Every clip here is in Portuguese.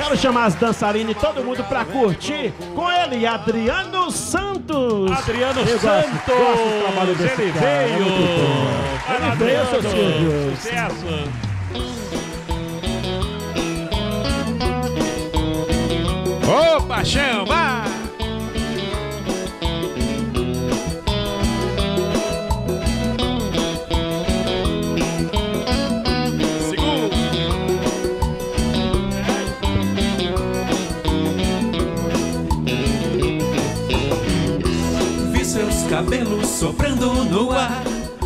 Quero chamar as dançarinas e todo mundo pra curtir com ele, Adriano Santos. Adriano Eu Santos, gosto do trabalho desse ele cara, é veio. muito bom. Ele veio, seu Silvio. Sucesso. Ô, paixão, vai! Segura! Vi seus cabelos soprando no ar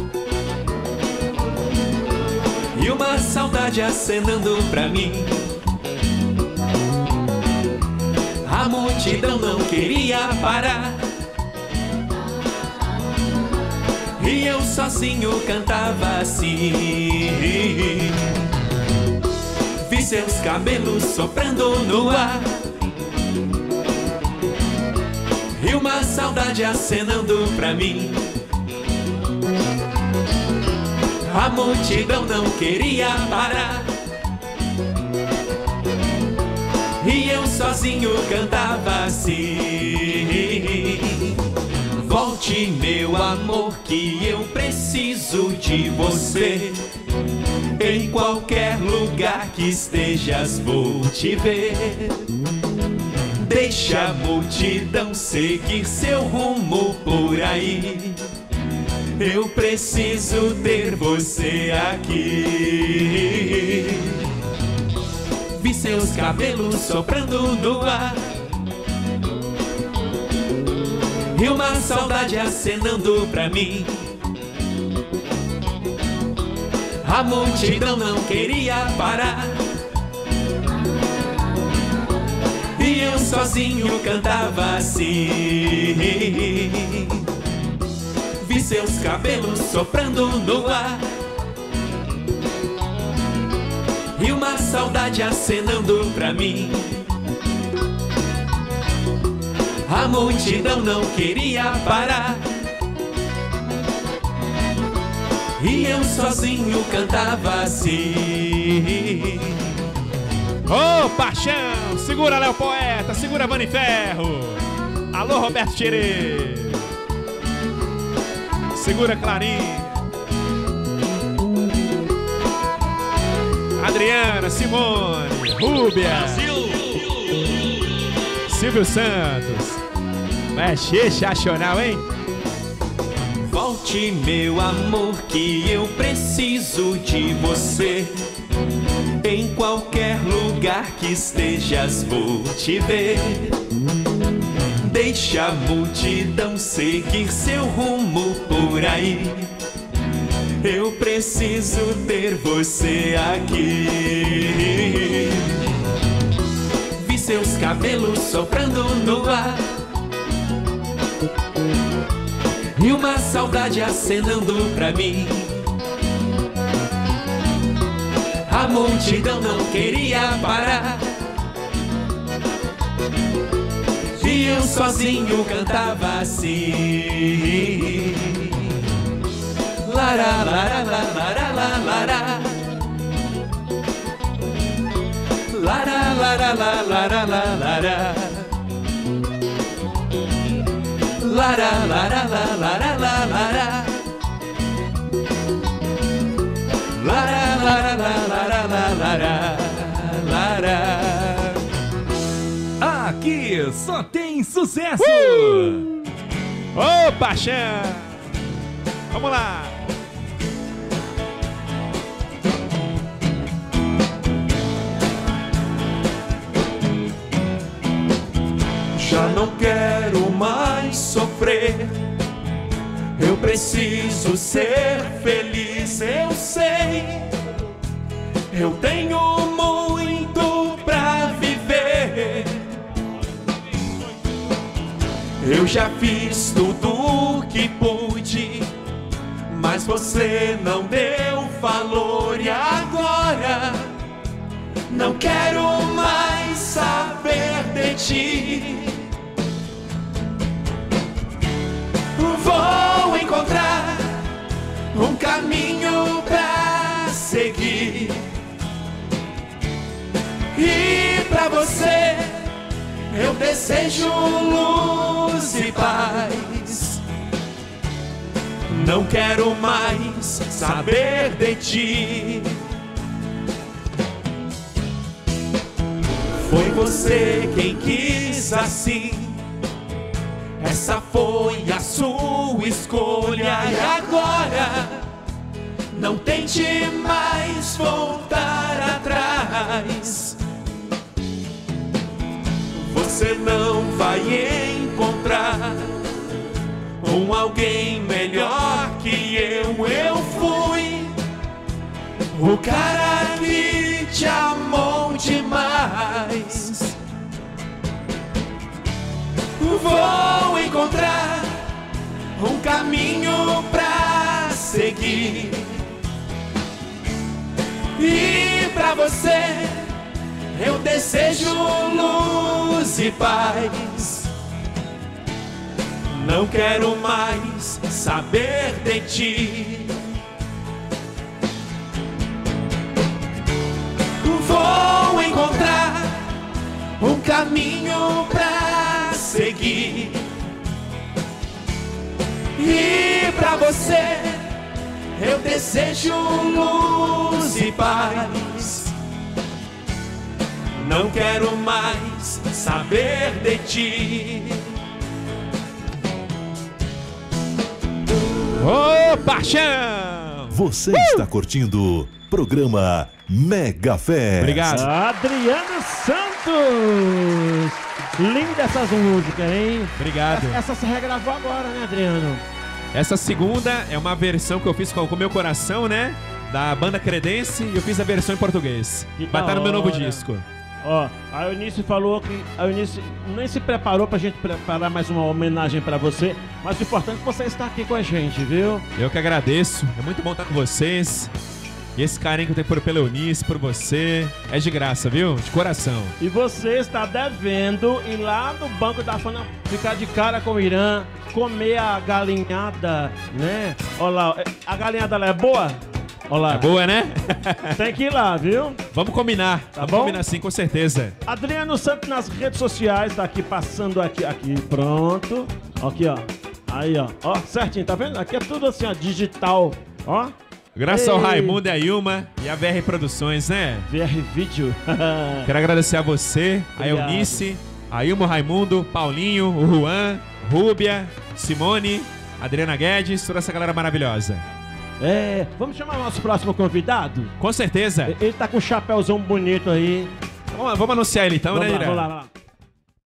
e uma saudade acenando pra mim. A multidão não queria parar e eu sozinho cantava assim. Vi seus cabelos soprando no ar e uma saudade acenando pra mim. A multidão não queria parar e eu sozinho cantava assim. Volte, meu amor, que eu preciso de você. Em qualquer lugar que estejas vou te ver. Deixa a multidão seguir seu rumo por aí. Eu preciso ter você aqui. Vi seus cabelos soprando no ar e uma saudade acenando pra mim. A multidão não queria parar e eu sozinho cantava assim. Vi seus cabelos soprando no ar e uma saudade acenando pra mim. A multidão não queria parar e eu sozinho cantava assim. Ô, paixão! Segura, Léo Poeta! Segura, Vani Ferro! Alô, Roberto Tirê! Segura, Clarinha! Adriana, Simone, Rúbia, Silvio Santos. É sensacional, hein? Volte, meu amor, que eu preciso de você. Em qualquer lugar que estejas vou te ver. Deixa a multidão seguir seu rumo por aí. Eu preciso ter você aqui. Vi seus cabelos soprando no ar e uma saudade acenando pra mim. A multidão não queria parar e eu sozinho cantava assim. Lara, lara, lara, lara, lara. Lara, lara, lara, lara, lara. Lara, lara, lara, lara, lara. Lara, lara, lara, lara, lara. Aqui só tem sucesso! Ô, paixão! Vamos lá! Já não quero mais sofrer. Eu preciso ser feliz, eu sei. Eu tenho muito pra viver. Eu já fiz tudo o que pude, mas você não deu valor. E agora não quero mais saber de ti. Vou encontrar um caminho pra seguir e pra pra você eu desejo luz e paz. Não quero mais saber de ti. Foi você quem quis assim. Essa foi a sua escolha. E agora não tente mais voltar atrás. Você não vai encontrar alguém melhor que eu. Eu fui o cara que te amou demais. Vou encontrar um caminho pra seguir. E pra você eu desejo luz e paz. Não quero mais saber de ti. Vou encontrar um caminho pra seguir. E pra você eu desejo luz e paz. Não quero mais saber de ti. Ô, paixão! Você está curtindo o programa Mega Fé. Obrigado. Adriano Santos! Linda essas músicas, hein? Obrigado. Essa se regravou agora, né, Adriano? Essa segunda é uma versão que eu fiz com o meu coração, né? Da banda Credense, e eu fiz a versão em português. Que Vai da estar no meu novo hora. disco. Ó, a Eunice falou que a Eunice nem se preparou pra gente preparar mais uma homenagem pra você, mas o importante é que você está aqui com a gente, viu? Eu que agradeço. É muito bom estar com vocês. E esse carinho que eu tenho pela Eunice, por você, é de graça, viu? De coração. E você está devendo ir lá no Banco da Fama, ficar de cara com o Irã, comer a galinhada, né? Olha lá, a galinhada lá é boa? Olha lá. É boa, né? Tem que ir lá, viu? Vamos combinar. Tá Vamos bom? combinar sim, com certeza. Adriano Santos nas redes sociais, tá aqui passando aqui, pronto. Aqui, ó. Aí, ó. Ó, certinho, tá vendo? Aqui é tudo assim, ó, digital. Ó. Graças ao Ei. Raimundo e a Ilma e a VR Produções, né? VR Vídeo. Quero agradecer a você, a Obrigado. Eunice, a Ilma, o Raimundo, Paulinho, o Juan, Rúbia, Simone, Adriana Guedes, toda essa galera maravilhosa. É, vamos chamar o nosso próximo convidado? Com certeza. Ele tá com um chapéuzão bonito aí. Vamos anunciar ele então, Vamos né, lá, Irã? vamos lá, vamos lá.